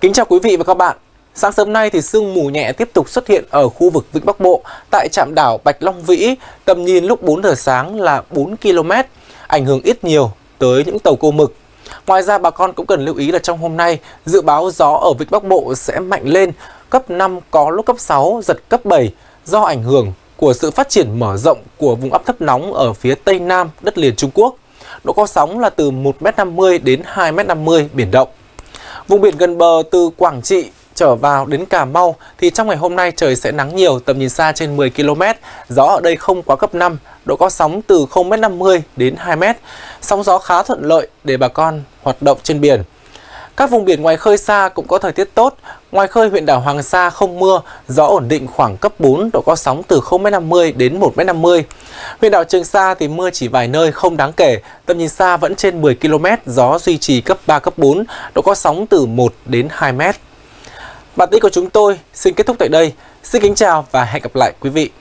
Kính chào quý vị và các bạn. Sáng sớm nay thì sương mù nhẹ tiếp tục xuất hiện ở khu vực Vịnh Bắc Bộ tại trạm đảo Bạch Long Vĩ, tầm nhìn lúc 4 giờ sáng là 4 km, ảnh hưởng ít nhiều tới những tàu câu mực. Ngoài ra bà con cũng cần lưu ý là trong hôm nay, dự báo gió ở Vịnh Bắc Bộ sẽ mạnh lên, cấp 5 có lúc cấp 6, giật cấp 7 do ảnh hưởng của sự phát triển mở rộng của vùng áp thấp nóng ở phía Tây Nam đất liền Trung Quốc. Độ cao sóng là từ 1,50 m đến 2,50 m, biển động. Vùng biển gần bờ từ Quảng Trị trở vào đến Cà Mau thì trong ngày hôm nay trời sẽ nắng nhiều, tầm nhìn xa trên 10 km, gió ở đây không quá cấp 5, độ cao sóng từ 0,50 m đến 2 m, sóng gió khá thuận lợi để bà con hoạt động trên biển. Các vùng biển ngoài khơi xa cũng có thời tiết tốt, ngoài khơi huyện đảo Hoàng Sa không mưa, gió ổn định khoảng cấp 4, độ cao sóng từ 0,50 m đến 1,50 m. Huyện đảo Trường Sa thì mưa chỉ vài nơi không đáng kể, tầm nhìn xa vẫn trên 10 km, gió duy trì cấp 3, cấp 4, độ cao sóng từ 1 đến 2 m. Bản tin của chúng tôi xin kết thúc tại đây. Xin kính chào và hẹn gặp lại quý vị.